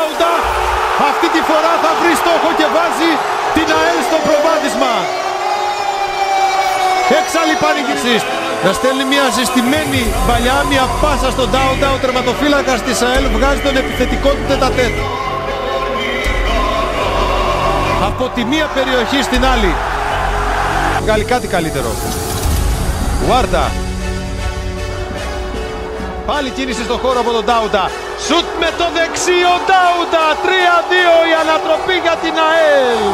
Ντάουντα. Αυτή τη φορά θα βρει στόχο και βάζει την ΑΕΛ στο προβάδισμα. Έξαλλη πανηγύριση. Να στέλνει μια ζεστημένη παλιά, μια πάσα στον Ντάουντα. Ο τερματοφύλακας της ΑΕΛ βγάζει τον επιθετικό του τετατέτ. Από τη μία περιοχή στην άλλη. Βγάλει κάτι καλύτερο. Γουάρτα. Πάλι κίνηση στον χώρο από τον Ντάουντα. Σουτ με το δεξί ο Ντάουντα. 3-2 η ανατροπή για την ΑΕΛ.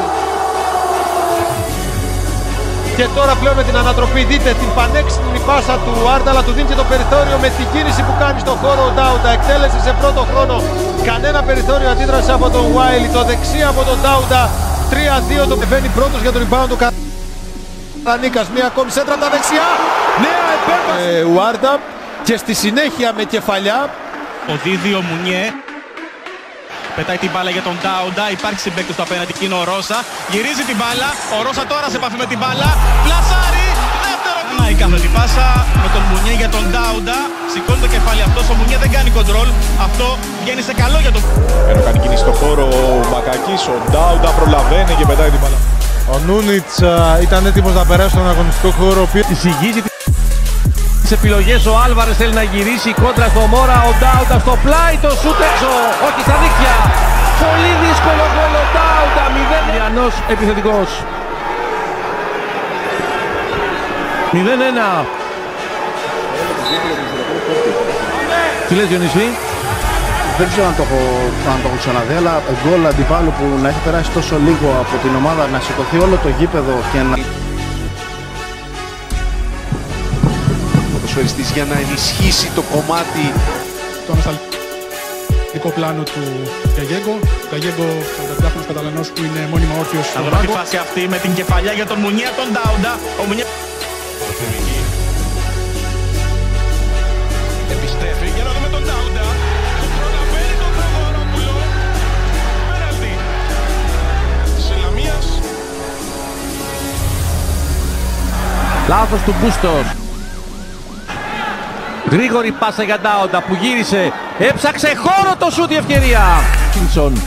Και τώρα πλέον με την ανατροπή δείτε την πανέξυπνη πάσα του Άρντα, αλλά του δίνει και το περιθώριο με την κίνηση που κάνει στον χώρο ο Ντάουντα. Εκτέλεση σε πρώτο χρόνο. Κανένα περιθώριο αντίδραση από τον Βάιλι. Το δεξί από τον Ντάουντα. 3-2 το μπαίνει πρώτος για το rebound του Καρανίκας. Μία ακόμη σέντρα από τα δεξιά. Νέα επέμβαση. Ουάρντα και στη συνέχεια με κεφαλιά. Ο Δίδιο Μουνιέ πετάει την μπάλα για τον Ντάουντα. Υπάρχει συμπαίκτης του απέναντι και είναι ο Ρώσα. Γυρίζει την μπάλα. Ο Ρώσα τώρα σε επαφή με την μπάλα. Πλασάρι. Δεύτερο. Η κάθετη πάσα με τον Μουνιέ για τον Ντάουντα. Σηκώνει το κεφάλι αυτός. Ο Μουνιέ δεν κάνει κοντρόλ. Αυτό βγαίνει σε καλό για τον. Ενώ κάνει κίνηση στο χώρο ο Μπακακής. Ο Ντάουντα προλαβαίνει και πετάει την μπάλα. Ο Νούνιτς ήταν έτοιμος να περάσει στον αγωνιστικό χώρο. Εισηγήσει τις επιλογές. Ο Άλβαρες θέλει να γυρίσει κόντρα στο Μόρα. Ο Ντάουντα στο πλάι, το σούτ έξω. Όχι στα δίχτυα. Πολύ δύσκολο γκολ ο Ντάουντα. 0. Ιαννός επιθετικός. 0-1. Τι λες Διονύση? Δεν ξέρω αν το έχω ξαναδεί, αλλά γκολ αντιπάλου που να έχει περάσει τόσο λίγο από την ομάδα, να σηκωθεί όλο το γήπεδο και να... Ποδοσφαιριστής για να ενισχύσει το κομμάτι. Το ανασταλτικό πλάνο του Καγέγκο. Ο Καγέγκο, ο 45χρονος Καταλανός που είναι μόνιμα όρθιος στον πάγκο. Θα φάση αυτή με την κεφαλιά για τον Μουνιέ, τον Ντάουντα. Ο Μουνιέ επιστρέφει για να δούμε τον Ντάουντα. Προλαβαίνει τον Προδωρόπουλο. Πέναλτι της Ελαμίας. Λάθος του Μπούστος. Γρήγορη πάσα για Ντάουντα που γύρισε. Έψαξε χώρο το σούτ, η ευκαιρία. Κίνσον.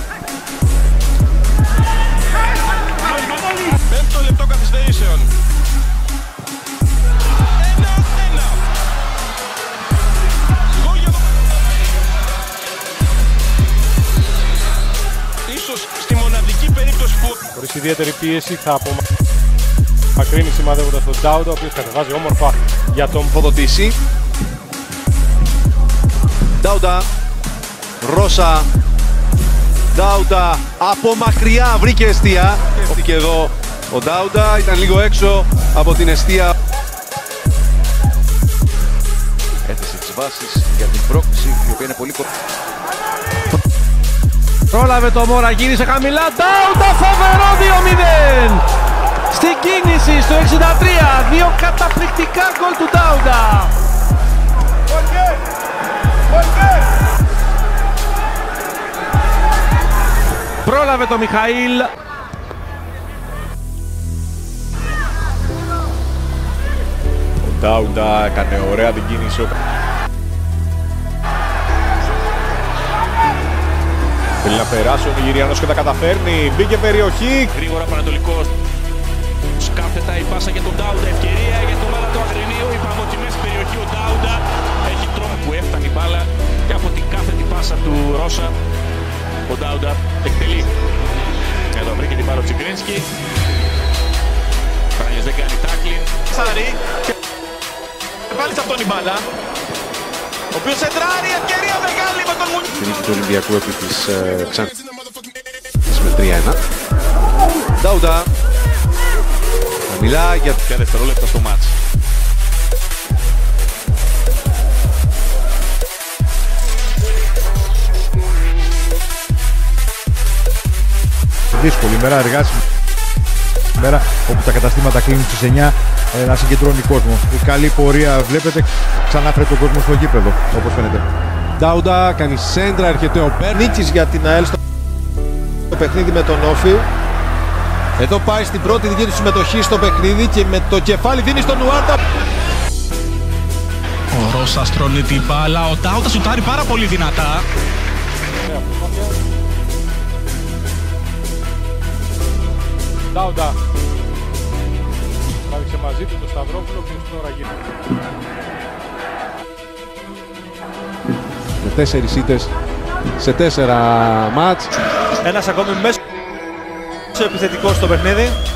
Πέμπτο λεπτό καθυστερήσεων. 1-1. Ίσως στη μοναδική περίπτωση που... Χωρίς ιδιαίτερη πίεση θα απομακρύνει σημαδεύοντας τον Ντάουντα, ο οποίος κατεβάζει όμορφα για τον Ποδοτήσει. Ντάουντα, Ρώσα, Ντάουντα από μακριά βρήκε εστία. Και εδώ ο Ντάουντα ήταν λίγο έξω από την εστία. Έθεσε τις βάσεις για την πρόκληση, η οποία είναι πολύ Πρόλαβε το Μόρα, γύρισε χαμηλά. Ντάουντα, φοβερό 2-0. Στην κίνηση στο 63, δύο καταπληκτικά γκολ του Ντάουντα. Πρόλαβε το Μιχαήλ. Ο Ντάουντα έκανε ωραία την κίνηση. Θέλει να περάσει ο Νιγηριανός και τα καταφέρνει. Μπήκε περιοχή. Γρήγορα Πανατολικός. Σκάφτεται η πάσα για τον Ντάουντα. Ευκαιρία για τον μπάλα του Αγρινίου. Είπαμε ότι μέσα στην περιοχή ο Ντάουντα έχει τρόπο που έφτανε η μπάλα και από την κάθετη πάσα του Ρώσα ο Ντάουντα εκτελεί. Εδώ βρήκε την μπάλα ο Τσιγκρίνσκι. Φράγιος δεν κάνει τάκλιν. Σάρι και πάλι σε αυτόν η μπάλα. Ο οποίος εντράρει, ευκαιρία μεγάλη με τον Μουνιέ. Την νίκη του Ολυμπιακού επί της Ξάνθης με 3-1. Ντάουντα. Μιλά για ποια δευτερόλεπτα στο μάτς. δύσκολη ημέρα, εργάσιμη ημέρα όπου τα καταστήματα κλείνουν στις 9, να συγκεντρώνει κόσμο. Η καλή πορεία βλέπετε, ξανά φέρει τον κόσμο στο γήπεδο, όπως φαίνεται. Ντάουντα κάνει σέντρα, έρχεται ο Νίκης για την ΑΕΛ στο παιχνίδι με τον Όφη. Εδώ πάει στην πρώτη δική του συμμετοχή στο παιχνίδι και με το κεφάλι δίνει στον Ουάρτα. Ο Ρώσα στρώνει την μπάλα, ο Ντάουντα σουτάρει πάρα πολύ δυνατά. Ντάουντα τράβηξε μαζί του το Σταυρόπουλο, ο οποίος τώρα γίνεται. Με 4 ήττες σε 4 μάτς. Ένας ακόμη μέσο επιθετικός στο παιχνίδι.